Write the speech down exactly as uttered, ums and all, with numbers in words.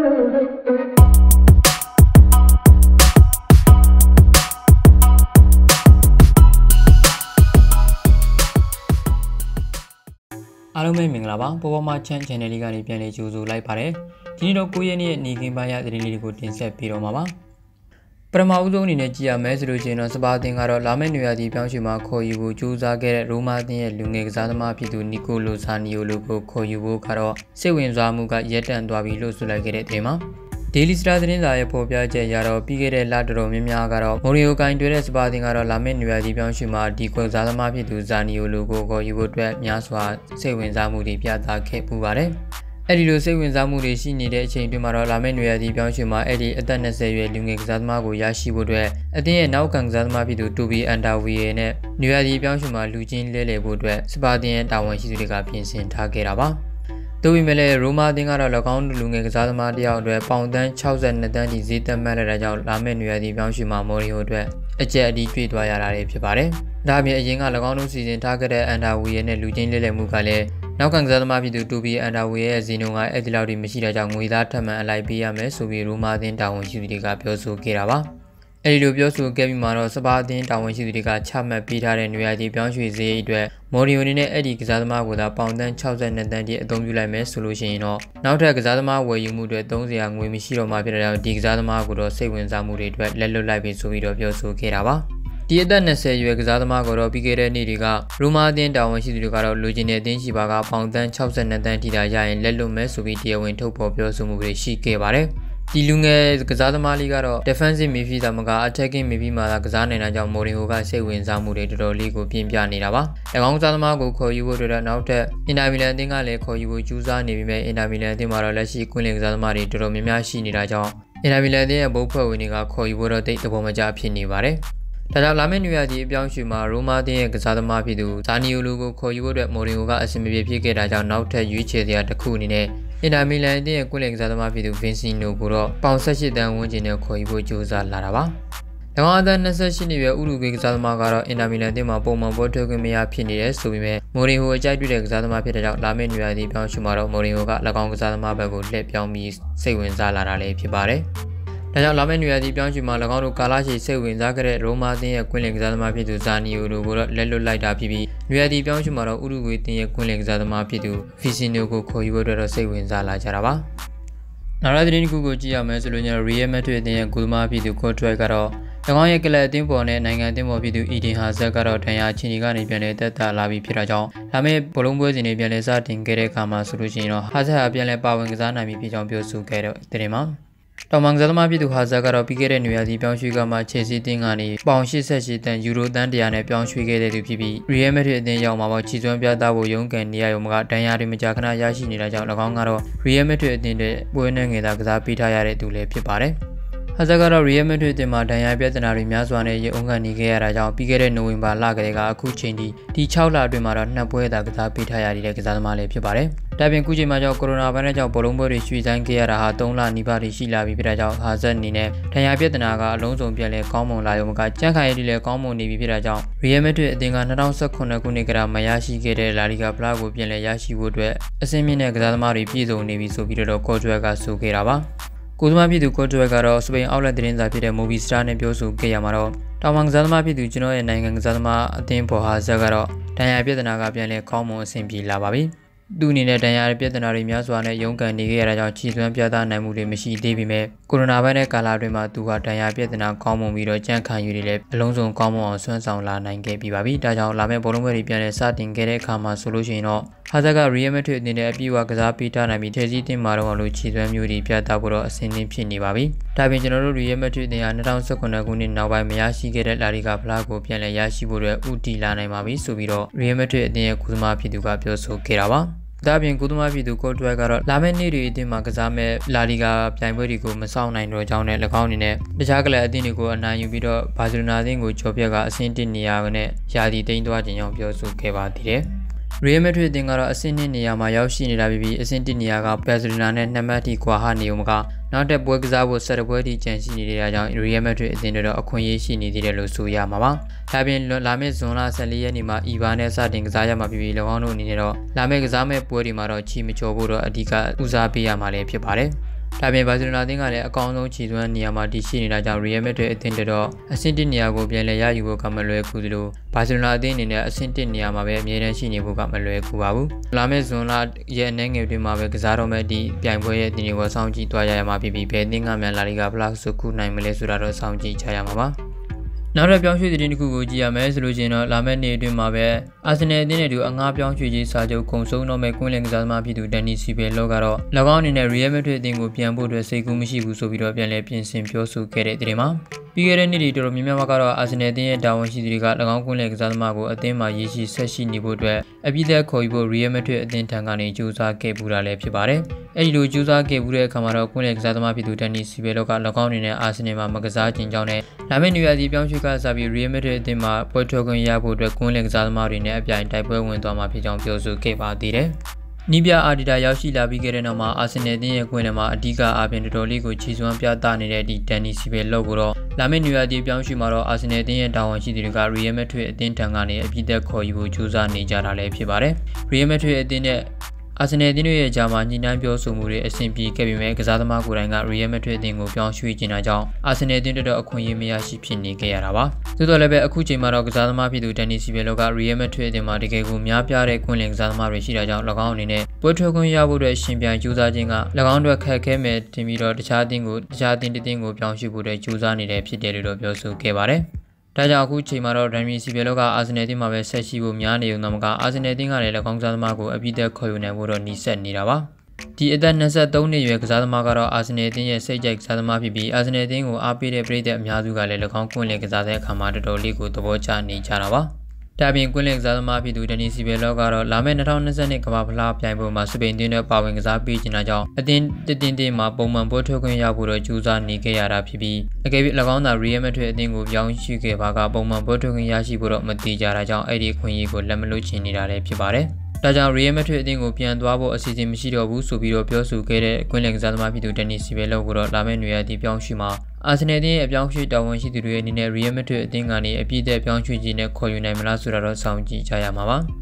အားလုံးပဲမင်္ဂလာပါပေါ်ပေါ်မှာချန် channel လေးကနေပြန်လည်ကြိုဆိုလိုက်ပါတယ်ဒီနေ့တော့ကိုယ့်ရဲ့နေ့နေကင်းပိုင်းရသတင်းလေးတွေကိုတင်ဆက်ပေးတော့မှာပါပထမဦးဆုံးအနေနဲ့ကြည့်ရမယ်ဆိုလို့ရှိရင်တော့စပါတင်ကတော့လာမယ့်နေရာဒီပြောင်းရွှေ့မှာခေါ်ယူဖို့ကြိုးစားခဲ့တဲ့ရိုမာတင်ရဲ့လူငယ်ကစားသမားဖြစ်သူနီကိုလိုဆာနီယိုလိုကိုခေါ်ယူဖို့ကတော့စိတ်ဝင်စားမှုကရပ်တန့်သွားပြီလို့ဆိုလိုက်ခဲ့တဲ့တင်မှာDaily Star သတင်းစာရဲ့ဖော်ပြချက်အရတော့ပြီးခဲ့တဲ့လတော်တော်များများကတော့မိုရီယိုကိုင်တွေ့တဲ့စပါတင်ကတော့လာမယ့်နေရာဒီပြောင်းရွှေ့မှာဒီကွန်စားသမားဖြစ်သူဇာနီယိုလိုကိုခေါ်ယူဖို့အတွက်များစွာစိတ်ဝင်စားမှုတွေပြသခဲ့ပူပါတယ်။အဲ့ဒီလိုစိတ်ဝင်စားမှုတွေရှိနေတဲ့အချိန်တွင်မှာတော့လာမယ့်နေရာဒီပြောင်းရွှေ့မှာအဲ့ဒီအသက်၂၀ရွယ်လူငယ်ကစားသမားကိုရရှိဖို့အတွက်အသင်းရဲ့နောက်ကန်ကစားသမားဖြစ်သူတူဘီအန်တာဝီရဲ့နဲ့နေရာဒီပြောင်းရွှေ့မှာလူချင်းလဲလှယ်ဖို့အတွက်စပါတင်ရဲ့တာဝန်ရှိသူတွေကပြင်ဆင်ထားခဲ့တာပါ။တိုပေမဲ့လည်းရိုမာတင်ကတော့၎င်းလူငယ်ကစားသမားတယောက်အတွက်ပေါင်တန်း၆၂တန်းကြီးဈေးသက်မှတ်လိုက်တာကြောင့်လာမယ့်နေရာဒီပြောင်းရွှေ့မှာမော်ရီယိုအတွက်အကျက်အတီးတွေ့သွားရတာတွေဖြစ်ပါတယ်။ဒါအပြင်အရင်က၎င်းတို့စီစဉ်ထားခဲ့တဲ့အန်တာဝီရဲ့နဲ့လူချင်းလဲလှယ်မှုကလည်းနောက်ကန်ကစားသမားဖြစ်သူတူဘီအန်တာဝီရဲ့ဇီနိုကအဲ့ဒီလောက်ထိမရှိတာကြောင့်ငွေသားထပ်မံအလိုက်ပေးရမယ်ဆိုပြီးရိုမာတင်တာဝန်ရှိသူတွေကပြောဆိုခဲ့တာပါ။အဲဒီလိုပြောဆိုခဲ့ပြီးမှတော့စပါတင်တာဝန်ရှိသူတွေကချမှတ်ပေးထားတဲ့နေရာဒီပြောင်းရွှေ့ဈေးအတွက်မော်ရီယိုအနေနဲ့အဲ့ဒီကစားသမားကိုသာပေါင်တန်း၆၂တန်းတိအသုံးပြုလိုက်မယ်ဆိုလို့ရှိရင်တော့နောက်ထပ်ကစားသမားဝယ်ယူမှုတွေသုံးစရာငွေမရှိတော့မှဖြစ်တဲ့ကြောင့်ဒီကစားသမားကိုတော့စိတ်ဝင်စားမှုတွေအတွက်လက်လွတ်လိုက်ပြီဆိုပြီးတော့ပြောဆိုခဲ့တာပါဒီအသက်၂၀ရွယ်ကစားသမားကိုတော့ပြီးခဲ့တဲ့နေ့တွေကရိုမာတင်တာဝန်ရှိသူတွေကတော့လူချင်းတဲ့အသင်းရှိပါကပေါင်တန်း၆၂တန်းထိတာရရင်လက်လွတ်မယ်ဆိုပြီးတရားဝင်ထုတ်ဖော်ပြောဆိုမှုတွေရှိခဲ့ပါတယ်ဒီလူငယ်ကစားသမားလေးကတော့ defensive midfielder မက attacking midfielder မှာကစားနေတာကြောင့်မိုရီဟိုကစိတ်ဝင်စားမှုတွေတော်တော်လေးကိုပြင်းပြနေတာပါ။၎င်းကစားသမားကိုခေါ်ယူဖို့အတွက်နောက်ထပ်အင်တာမီလန်အသင်းကလည်းခေါ်ယူဖို့ကြိုးစားနေပြီးမြဲအင်တာမီလန်အသင်းမှာတော့လက်ရှိကွင်းလင်ကစားသမားတွေတော်တော်များများရှိနေတာကြောင့်အင်တာမီလန်အသင်းရဲ့ဘုတ်ဖွဲ့ဝင်တွေကခေါ်ယူဖို့တော့တိတ်သဘောမကျဖြစ်နေပါတယ်။ဒါကြောင့်လာမယ့်နေရာကြီးအပြောင်းရွှေ့မှာရိုမာတင်ရဲ့ကစားသမားဖြစ်သူဇာနီယိုလိုကိုခေါ်ယူဖို့အတွက်မိုရီဟိုကအဆင်မပြေဖြစ်ခဲ့တာကြောင့်နောက်ထပ်ရွေးချယ်စရာတစ်ခုအနေနဲ့အင်တာမီလန်အသင်းရဲ့ကွင်းလင်ကစားသမားဖြစ်သူဗင်စီနိုကိုတော့ပေါင်၁၈တန်းဝန်းကျင်နဲ့ခေါ်ယူဖို့ကြိုးစားလာတာပါ။၎င်းအသက်၂၈နှစ်ရွယ်ဥရုဂွေးကစားသမားကတော့အင်တာမီလန်အသင်းမှာပုံမှန်ပွဲထွက်ခွင့်မရဖြစ်နေတယ်ဆိုပေမဲ့မိုရီဟိုအကြိုက်တွေ့တဲ့ကစားသမားဖြစ်တဲ့ကြောင့်လာမယ့်နေရာဒီပြောင်းရွှေ့မှာတော့မိုရီဟိုက၎င်းကစားသမားဘက်ကိုလှည့်ပြောင်းပြီးစိတ်ဝင်စားလာတာလည်းဖြစ်ပါတယ်။ဒါကြောင့်လာမယ့်နေရာဒီပြောင်းရွှေ့မှာ၎င်းတို့ကာလာရှိစိတ်ဝင်စားခဲ့တဲ့ရိုမာတင်ရဲ့ကွင်းလင်ကစားသမားဖြစ်သူဇာနီယိုလိုကိုတော့လက်လွတ်လိုက်တာဖြစ်ပြီးနေရာဒီပြောင်းရွှေ့မှာတော့ဥရုဂွေးတင်ရဲ့ကွင်းလင်ကစားသမားဖြစ်သူဗီစီနိုကိုခေါ်ယူဖို့အတွက်တော့စိတ်ဝင်စားလာကြတာပါ။နောက်တစ်ခုကိုကြည့်ရမယ်ဆိုလို့ညရီယယ်မက်ဒရစ်အသင်းရဲ့ဂိုးသမားဖြစ်သူကိုထရိုက်ကတော့၎င်းရဲ့ကလပ်အသင်းပေါ်နဲ့နိုင်ငံအသင်းပေါ်ဖြစ်သူအီဒင်ဟာဇက်ကတော့ဒဏ်ရာချင်းကြီးကနေပြန်လည်တက်တာလာပြီးဖြစ်တာကြောင့်ဒါမဲ့ဘလုံးပွဲစဉ်တွေပြန်လည်စတင်ခဲ့တဲ့အခါမှာဆိုလို့ရှိရင်တော့ဟာဇက်ဟာပြန်လည်ပါဝင်ကစားနိုင်ပြီဖြစ်ကြောင်းပြောဆိုခဲ့တဲ့တဲ့မှာတောင်မန်ကစားသမားဖြစ်သူဟာဇက်ကတော့ပြီးခဲ့တဲ့နေရာစီပြောင်းရွှေ့ကမှချယ်ဆီတင်းကနေပေါင်၈၈တန်းယူရိုတန်း၁၀၀နဲ့ပြောင်းရွှေ့ခဲ့တဲ့သူဖြစ်ပြီးရီယယ်မက်ဒရစ်အသင်းရောက်မှာပေါ့ချီစွမ်းပြသဖို့ရုန်းကန်နေရရုံကဒဏ်ရာတွေမကြာခဏရရှိနေတာကြောင့်၎င်းကတော့ရီယယ်မက်ဒရစ်အသင်းတဲ့ပွဲနဲ့ငယ်သာကစားပေးထားရတဲ့သူလည်းဖြစ်ပါတယ်ဟာဇက်ကတော့ရီယယ်မက်ဒရစ်အသင်းမှာဒဏ်ရာပြဿနာတွေများစွာနဲ့ရုန်းကန်နေခဲ့ရတာကြောင့်ပြီးခဲ့တဲ့နိုဝင်ဘာလကတည်းကအခုချိန်ထိဒီ၆လအတွင်းမှာတော့နှစ်ပွဲသာကစားပေးထားရတဲ့ကစားသမားလေးဖြစ်ပါတယ်။ဒါပြင်ခုချိန်မှာကြောင့်ကိုရိုနာဗိုင်းရပ်စ်ကြောင့်ဘောလုံးပွဲတွေရွှေ့ဆိုင်းခဲ့ရတာဟာ၃လနီးပါးထိရှိလာပြီဖြစ်တဲ့ကြောင့်ဟာဇက်အနေနဲ့ဒဏ်ရာပြဿနာကအလုံးစုံပြန်လည်ကောင်းမွန်လာရုံကကြန့်ခိုင်ရည်လည်းကောင်းမွန်နေပြီဖြစ်တဲ့ကြောင့်ရီယယ်မက်ဒရစ်အသင်းက၂၀၁၇ခုနှစ်ကတည်းကမရရှိခဲ့တဲ့လာလီဂါဖလားကိုပြန်လည်ရရှိဖို့အတွက်အဆင့်မြင့်တဲ့ကစားသမားတွေပြည့်စုံနေပြီဆိုပြီးတော့ကော့ဂျွဲကဆိုခဲ့တာပါ။ကိုသမားပြည်သူကိုတိုက်ကတော့စပိန်အောက်လက်သတင်းစာဖြစ်တဲ့ Movie Star နဲ့ပြောဆိုခဲ့ရမှာတော့တောင်မန်ကစားသမားဖြစ်သူကျွန်တော်ရဲ့နိုင်ငံကစားသမားအသင်းပေါ်ဟာဇက်ကတော့ဒဏ်ရာပြဿနာကပြန်လည်ကောင်းမွန်အဆင်ပြေလာပါပြီ။သူအနေနဲ့ဒဏ်ရာပြဿနာတွေများစွာနဲ့ရုန်းကန်နေခဲ့ရတာကြောင့်ခြေစွမ်းပြသနိုင်မှုတွေမရှိသေးပေမဲ့ကိုရိုနာဗိုင်းရပ်စ်ကာလအတွင်းမှာသူကဒဏ်ရာပြဿနာကောင်းမွန်ပြီးတော့ကြန့်ခိုင်ရည်တွေလည်းအလုံးစုံကောင်းမွန်အောင်ဆွမ်းဆောင်လာနိုင်ခဲ့ပြီပါပြီ။ဒါကြောင့်လာမယ့်ဘောလုံးပွဲတွေပြန်လည်စတင်ခဲ့တဲ့အခါမှာဆိုလို့ရှိရင်တော့ဟာဇက်ကရီယယ်မက်ဒရစ်အနေနဲ့အပြည့်အဝကစားပေးထားနိုင်ပြီးထည့်စီးတင်မှာတော့လို့ခြေစွမ်းမျိုးတွေပြသဖို့တော့အဆင်သင့်ဖြစ်နေပါပြီ။ဒါပြင်ကျွန်တော်တို့ရီယယ်မက်ဒရစ်အသင်းဟာ၂၀၁၇ခုနှစ်နောက်ပိုင်းမရရှိခဲ့တဲ့လာလီဂါဖလားကိုပြန်လည်ရရှိဖို့အတွက်ဥတီလာနိုင်ပါပြီဆိုပြီးတော့ရီယယ်မက်ဒရစ်အသင်းရဲ့ကုသမားဖြစ်သူကပြောဆိုခဲ့တာပါ။ဒါပြင်ကုသမားပြည်သူကိုတိုက်ကတော့လာမယ့်နေ့တွေအသင်းမှာကစားမဲ့လာလီဂါပြိုင်ပွဲတွေကိုမဆောင်နိုင်တော့ကြောင်းနဲ့၎င်းအနေနဲ့တခြားကလပ်အသင်းတွေကိုအနိုင်ယူပြီးတော့ဘာစီလိုနာအသင်းကိုကျော်ပြတ်ကအဆင့်တစ်နေရာနဲ့ယာတီတိမ့်သွားခြင်းကြောင့်ပြောဆိုခဲ့ပါသေးတယ်။ရီယယ်မက်ဒရစ်အသင်းကတော့အဆင့်နှစ်နေရာမှာရောက်ရှိနေတာပြီးပြီးအဆင့်တစ်နေရာကဘာစီလိုနာနဲ့နှစ်မှတ်ထိကွာဟနေုံမကနောက်တဲ့ပွဲကစားဖို့၁၀ပွဲထိကြန့်ရှိနေတဲ့ကြောင့်ရီယယ်မက်ဒရစ်အသင်းတို့အခွင့်အရေးရှိနေသေးတယ်လို့ဆိုရမှာပါ။ဒါပြင်လာမယ့်ဇွန်လ၁၄ရက်နေ့မှာအီဗာနဲ့စတင်ကစားရမှာပြီးပြီး၎င်းတို့အနေနဲ့တော့လာမယ့်ကစားမဲ့ပွဲတွေမှာတော့ချီမကျော်ဖို့တော့အဓိကဦးစားပေးရမှာလည်းဖြစ်ပါတယ်။ဒါပြင်ဘာစီလိုနာအသင်းကလည်းအကောင်းဆုံးခြေစွမ်းနေရာမှာတည်ရှိနေတာကြောင့် Real Madrid အသင်းတော့အဆင့်တစ်နေရာကိုပြန်လည်ရယူဖို့ကမလွယ်ကူသလိုဘာစီလိုနာအသင်းအနေနဲ့အဆင့်တစ်နေရာမှာပဲအမြဲတမ်းရှိနေဖို့ကမလွယ်ကူပါဘူး။လာမယ့်ဇွန်လရဲ့အနေငယ်တွင်မှာပဲကစားတော့မဲ့ဒီပြိုင်ပွဲရဲ့တင်တွေကိုစောင့်ကြည့်သွားရရမှာဖြစ်ပြီးဘယ်အသင်းကမှလာလီဂါဘလောက်စုခုနိုင်မလဲဆိုတာတော့စောင့်ကြည့်ကြရမှာပါ။နောက်တစ်ပြောင်းရွှေ့သတင်းတစ်ခုကိုကြည့်ရမယ်ဆိုလို့ရှိရင်တော့လာမယ့်နေ့အတွင်းမှာပဲအာဆင်နယ်အသင်းနဲ့တူအငှားပြောင်းရွှေ့ရေးစာချုပ်ခုံဆုံးတော့မဲ့ကွင်းလင်ကစားသမားဖြစ်သူဒန်နီစီဘယ်လော့ကတော့၎င်းအနေနဲ့ Real Madrid အသင်းကိုပြန်ဖို့အတွက်စိတ်ကူးမရှိဘူးဆိုပြီးတော့ပြန်လည်ပြင်ဆင်ပြောဆိုခဲ့တဲ့သတင်းမှာပြီးခဲ့တဲ့နှစ်တွေတော်တော်များများကတော့အာဆင်နယ်အသင်းရဲ့တာဝန်ရှိသူတွေက၎င်းကွင်းလင်ကစားသမားကိုအသင်းမှာရည်ရှိဆက်ရှိနေဖို့အတွက်အပြည့်သက်ခေါ်ယူဖို့ Real Madrid အသင်းထံကနေကြိုးစားခဲ့ပူတာလည်းဖြစ်ပါတယ်။အဲဒီလိုကြိုးစားခဲ့ပူတဲ့အခါမှာတော့ကွင်းလင်ကစားသမားဖြစ်သူဒန်နီစီဘယ်လော့က၎င်းအနေနဲ့အာဆင်နယ်မှာမကစားခြင်းကြောင့်နဲ့လာမယ့်နေရာစီပြောင်းရွှေ့ကစားပြီး Real Madrid အသင်းမှာပွဲထွက်ခွင့်ရဖို့အတွက်ကွင်းလင်ကစားသမားတွေနဲ့အပြိုင်တိုက်ပွဲဝင်သွားမှာဖြစ်ကြောင်းပြောဆိုခဲ့ပါသေးတယ်။နီးပြအာဒီတာရောက်ရှိလာပြီးခဲ့တဲ့နောက်မှာအာဆင်နယ်အသင်းရဲ့ကွင်းလင်မှာအဓိကအပြင်တော်တော်လေးကိုချီစွမ်းပြသနေတဲ့ဒီဒန်နီစီဘယ်လော့ကိုတော့လာမယ့်နေရာစီပြောင်းရွှေ့မှာတော့အာဆင်နယ်အသင်းရဲ့တာဝန်ရှိသူတွေက Real Madrid အသင်းထံကနေအပြည့်သက်ခေါ်ယူဖို့ကြိုးစားနေကြတာလည်းဖြစ်ပါတယ်။ Real Madrid အသင်းနဲ့အာဆင်နယ်အသင်းတို့ရဲ့ဂျာမာညှိနှိုင်းပြောဆိုမှုတွေအဆင်ပြေခဲ့ပေမဲ့ကစားသမားကိုယ်တိုင်က Real Madrid အသင်းကိုပြောင်းရွှေ့ခြင်းတာကြောင့်အာဆင်နယ်အသင်းတို့အခွင့်အရေးမရရှိဖြစ်နေခဲ့ရတာပါ။သို့တော်လည်းပဲအခုချိန်မှာတော့ကစားသမားဖြစ်သူဒန်နီစီဘယ်လော့က Real Madrid အသင်းမှာတကယ်ကိုများပြားတဲ့ကွင်းလင်ကစားသမားတွေရှိတာကြောင့်၎င်းအနေနဲ့ပွဲထွက်ခွင့်ရဖို့အတွက်ရှင်ပြိုင်ကြိုးစားခြင်းက၎င်းတို့ခက်ခဲမဲ့တင်ပြီးတော့တခြားအသင်းကိုတခြားအသင်းတစ်သင်းကိုပြောင်းရွှေ့ဖို့အတွက်ကြိုးစားနေတဲ့ဖြစ်တယ်လို့တော့ပြောဆိုခဲ့ပါတယ်။ဒါကြောင့်အခုချိန်မှာတော့ဒန်နီစီဘယ်လော့ကအာဆင်နယ်အသင်းမှာပဲဆက်ရှိဖို့များနေုံတော့မကအာဆင်နယ်အသင်းကလည်း၎င်းကစားသမားကိုအပြည့်သက်ခေါ်ယူနိုင်ဖို့တော့နှီးစက်နေတာပါ။ဒီအသက်၂၃နှစ်ရွယ်ကစားသမားကတော့အာဆင်နယ်အသင်းရဲ့စိတ်ကြိုက်ကစားသမားဖြစ်ပြီးအာဆင်နယ်အသင်းကိုအားပေးတဲ့ပရိသတ်အများစုကလည်း၎င်းကွင်းလင်ကစားတဲ့အခါမှာတော်တော်လေးကိုသဘောကျနေကြတာပါ။ဒါပြင်ကွင်းလင်ကစားသမားဖြစ်သူဒန်နီစီဘယ်လော့ကတော့လာမယ့်၂၀၂၂ကမ္ဘာဖလားပြိုင်ပွဲမှာစပိန်တင်းနဲ့ပါဝင်ကစားပေးခြင်းကြောင့်အသင်းတစ်တင်းတင်းမှာပုံမှန်ပွဲထွက်ခွင့်ရဖို့တော့ကြိုးစားနေခဲ့ရတာဖြစ်ပြီးအကယ်၍၎င်းသာ Real Madrid အသင်းကိုပြောင်းရွှေ့ခဲ့ပါကပုံမှန်ပွဲထွက်ခွင့်ရရှိဖို့တော့မတိကျတာကြောင့်အဲ့ဒီအခွင့်အရေးကိုလက်မလွတ်ချင်နေတာလည်းဖြစ်ပါတယ်။ဒါကြောင့် Real Madrid အသင်းကိုပြန်သွားဖို့အစီအစဉ်မရှိတော့ဘူးဆိုပြီးတော့ပြောဆိုခဲ့တဲ့ကွင်းလင်ကစားသမားဖြစ်သူဒန်နီစီဘယ်လော့ကိုတော့လာမယ့်နေရာတီပြောင်းရွှေ့မှာအာဆင်နယ်အသင်းရဲ့အပြောင်းရွှေ့တာဝန်ရှိသူတွေအနေနဲ့ Real Madrid အသင်းကနေအပြည့်အသက်ပြောင်းရွှေ့ခြင်းနဲ့ခေါ်ယူနိုင်မလားဆိုတာတော့စောင့်ကြည့်ကြရမှာပါ။